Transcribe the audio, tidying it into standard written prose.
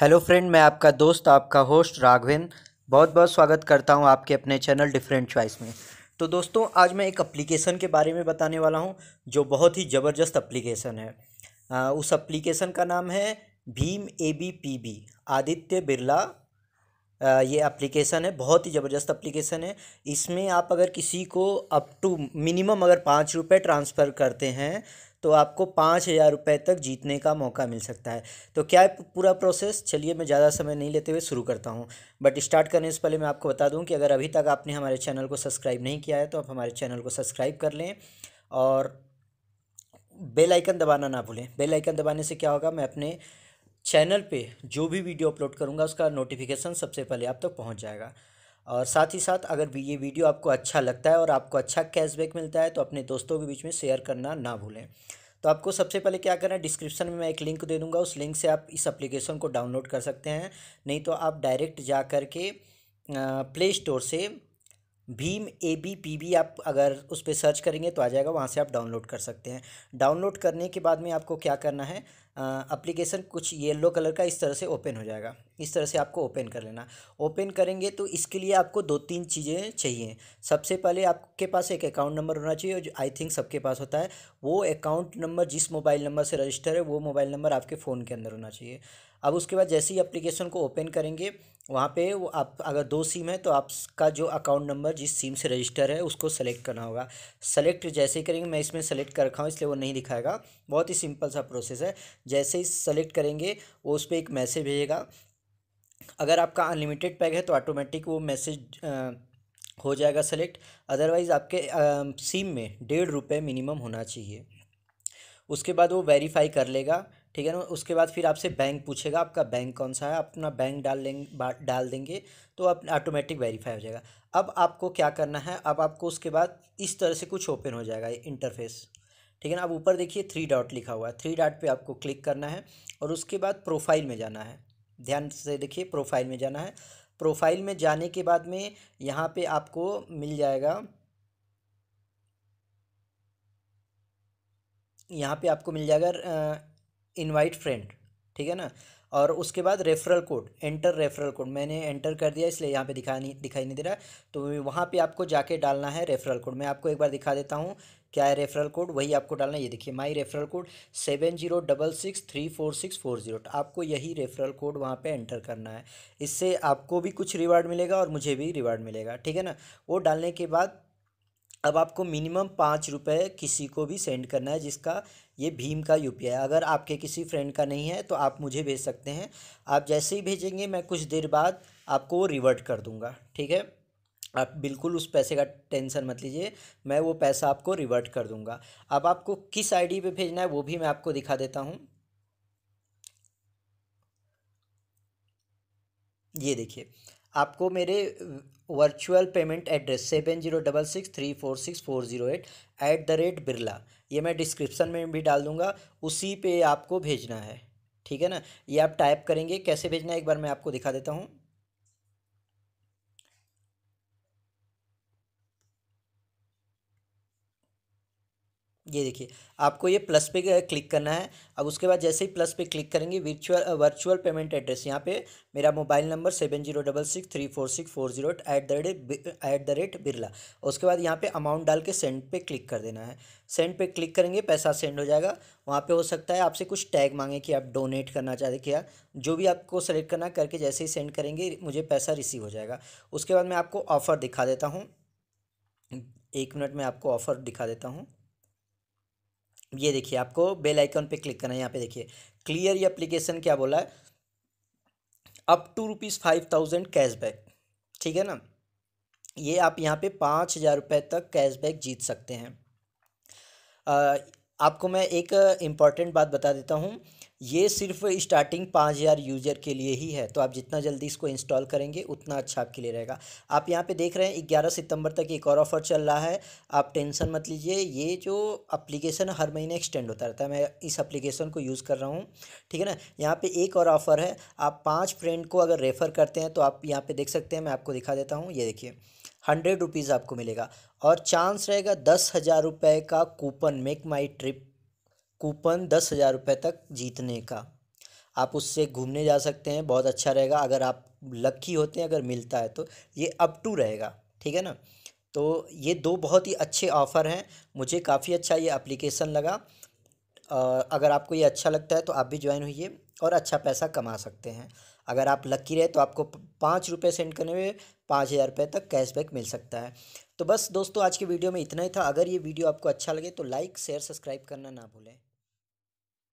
Hello friend, मैं आपका दोस्त आपका होस्ट राघवेंद्र बहुत बहुत स्वागत करता हूं आपके अपने चैनल डिफरेंट चॉइस में। तो दोस्तों, आज मैं एक एप्लीकेशन के बारे में बताने वाला हूं जो बहुत ही ज़बरदस्त एप्लीकेशन है। उस एप्लीकेशन का नाम है भीम ABPB, आदित्य बिरला। ये एप्लीकेशन है, बहुत ही ज़बरदस्त एप्लीकेशन है। इसमें आप अगर किसी को अप टू मिनिमम अगर 5 रुपये ट्रांसफ़र करते हैं तो आपको 5,000 रुपये तक जीतने का मौका मिल सकता है। तो क्या है पूरा प्रोसेस, चलिए मैं ज़्यादा समय नहीं लेते हुए शुरू करता हूँ। बट स्टार्ट करने से पहले मैं आपको बता दूँ कि अगर अभी तक आपने हमारे चैनल को सब्सक्राइब नहीं किया है तो आप हमारे चैनल को सब्सक्राइब कर लें और बेल आइकन दबाना ना भूलें। बेल आइकन दबाने से क्या होगा, मैं अपने चैनल पे जो भी वीडियो अपलोड करूँगा उसका नोटिफिकेशन सबसे पहले आप तक पहुँच जाएगा। और साथ ही साथ अगर ये वीडियो आपको अच्छा लगता है और आपको अच्छा कैशबैक मिलता है तो अपने दोस्तों के बीच में शेयर करना ना भूलें। तो आपको सबसे पहले क्या करना है, डिस्क्रिप्शन में मैं एक लिंक दे दूँगा, उस लिंक से आप इस एप्लीकेशन को डाउनलोड कर सकते हैं। नहीं तो आप डायरेक्ट जा कर के प्ले स्टोर से भीम ABPB आप अगर उस पर सर्च करेंगे तो आ जाएगा, वहाँ से आप डाउनलोड कर सकते हैं। डाउनलोड करने के बाद में आपको क्या करना है, एप्लीकेशन कुछ येलो कलर का इस तरह से ओपन हो जाएगा। इस तरह से आपको ओपन कर लेना। ओपन करेंगे तो इसके लिए आपको दो तीन चीज़ें चाहिए। सबसे पहले आपके पास एक अकाउंट नंबर होना चाहिए, जो आई थिंक सबके पास होता है। वो अकाउंट नंबर जिस मोबाइल नंबर से रजिस्टर है वो मोबाइल नंबर आपके फ़ोन के अंदर होना चाहिए। अब उसके बाद जैसे ही एप्लीकेशन को ओपन करेंगे, वहाँ पे वो आप अगर दो सिम है तो आपका जो अकाउंट नंबर जिस सिम से रजिस्टर है उसको सेलेक्ट करना होगा। सेलेक्ट जैसे ही करेंगे, मैं इसमें सेलेक्ट कर रखा हूँ इसलिए वो नहीं दिखाएगा। बहुत ही सिंपल सा प्रोसेस है। जैसे ही सेलेक्ट करेंगे वो उस पर एक मैसेज भेजेगा। अगर आपका अनलिमिटेड पैक है तो ऑटोमेटिक वो मैसेज हो जाएगा सेलेक्ट। अदरवाइज़ आपके सिम में 1.5 रुपये मिनिमम होना चाहिए। उसके बाद वो वेरीफाई कर लेगा, ठीक है ना। उसके बाद फिर आपसे बैंक पूछेगा, आपका बैंक कौन सा है, अपना बैंक डाल देंगे तो आप ऑटोमेटिक वेरीफाई हो जाएगा। अब आपको क्या करना है, अब आपको उसके बाद इस तरह से कुछ ओपन हो जाएगा इंटरफेस, ठीक है ना। अब ऊपर देखिए 3 डॉट लिखा हुआ है, 3 डॉट पे आपको क्लिक करना है और उसके बाद प्रोफाइल में जाना है। ध्यान से देखिए, प्रोफाइल में जाना है। प्रोफाइल में जाने के बाद में यहाँ पे आपको मिल जाएगा, यहाँ पे आपको मिल जाएगा इनवाइट फ्रेंड, ठीक है ना। और उसके बाद referral code, enter referral code मैंने एंटर कर दिया इसलिए यहाँ पे दिखाई नहीं दे रहा। तो वहाँ पे आपको जाके डालना है रेफरल कोड। मैं आपको एक बार दिखा देता हूँ क्या है रेफरल कोड, वही आपको डालना है। ये देखिए, माई रेफरल कोड 70663464 आपको यही रेफरल कोड वहाँ पे एंटर करना है। इससे आपको भी कुछ रिवार्ड मिलेगा और मुझे भी रिवार्ड मिलेगा, ठीक है ना। वो डालने के बाद अब आपको मिनिमम 5 रुपये किसी को भी सेंड करना है जिसका ये भीम का UPI है। अगर आपके किसी फ्रेंड का नहीं है तो आप मुझे भेज सकते हैं। आप जैसे ही भेजेंगे मैं कुछ देर बाद आपको वो रिवर्ट कर दूंगा, ठीक है। आप बिल्कुल उस पैसे का टेंशन मत लीजिए, मैं वो पैसा आपको रिवर्ट कर दूंगा। अब आपको किस ID पे भेजना है वो भी मैं आपको दिखा देता हूँ। ये देखिए, आपको मेरे वर्चुअल पेमेंट एड्रेस 7066346408 @बिरला, ये मैं डिस्क्रिप्शन में भी डाल दूंगा, उसी पे आपको भेजना है, ठीक है ना। ये आप टाइप करेंगे, कैसे भेजना है एक बार मैं आपको दिखा देता हूँ। ये देखिए, आपको ये प्लस पे क्लिक करना है। अब उसके बाद जैसे ही प्लस पे क्लिक करेंगे, वर्चुअल पेमेंट एड्रेस, यहाँ पे मेरा मोबाइल नंबर 7066346408 @बिरला। उसके बाद यहाँ पे अमाउंट डाल के सेंड पे क्लिक कर देना है। सेंड पे क्लिक करेंगे, पैसा सेंड हो जाएगा। वहाँ पे हो सकता है आपसे कुछ टैग मांगे कि आप डोनेट करना चाहते क्या, जो भी आपको सेलेक्ट करना करके जैसे ही सेंड करेंगे मुझे पैसा रिसीव हो जाएगा। उसके बाद मैं आपको ऑफ़र दिखा देता हूँ, 1 मिनट में आपको ऑफ़र दिखा देता हूँ। ये देखिए, आपको बेल आइकन पे क्लिक करना है। यहाँ पे देखिए क्लियर, ये एप्लीकेशन क्या बोला है, अप टू ₹5,000 कैशबैक, ठीक है ना। ये आप यहाँ पे 5,000 रुपये तक कैशबैक जीत सकते हैं। अ, आपको मैं एक इम्पॉर्टेंट बात बता देता हूँ, ये सिर्फ स्टार्टिंग 5,000 यूजर के लिए ही है। तो आप जितना जल्दी इसको इंस्टॉल करेंगे उतना अच्छा आपके लिए रहेगा। आप यहाँ पे देख रहे हैं 11 सितंबर तक एक और ऑफ़र चल रहा है। आप टेंशन मत लीजिए, ये जो एप्लीकेशन हर महीने एक्सटेंड होता रहता है, मैं इस एप्लीकेशन को यूज़ कर रहा हूँ, ठीक है ना। यहाँ पे एक और ऑफ़र है, आप 5 फ्रेंड को अगर रेफ़र करते हैं तो आप यहाँ पे देख सकते हैं, मैं आपको दिखा देता हूँ। ये देखिए, 100 रुपीज़ आपको मिलेगा और चांस रहेगा 10,000 रुपये का coupon, MakeMyTrip coupon 10,000 रुपये तक जीतने का। आप उससे घूमने जा सकते हैं, बहुत अच्छा रहेगा। अगर आप लकी होते हैं, अगर मिलता है तो ये अप टू रहेगा, ठीक है ना। तो ये दो बहुत ही अच्छे ऑफ़र हैं, मुझे काफ़ी अच्छा ये एप्लीकेशन लगा। अगर आपको ये अच्छा लगता है तो आप भी ज्वाइन होइए और अच्छा पैसा कमा सकते हैं। अगर आप लकी रहे तो आपको 5 रुपये सेंड करने में 5,000 रुपये तक कैशबैक मिल सकता है। तो बस दोस्तों, आज की वीडियो में इतना ही था। अगर ये वीडियो आपको अच्छा लगे तो लाइक शेयर सब्सक्राइब करना ना भूलें।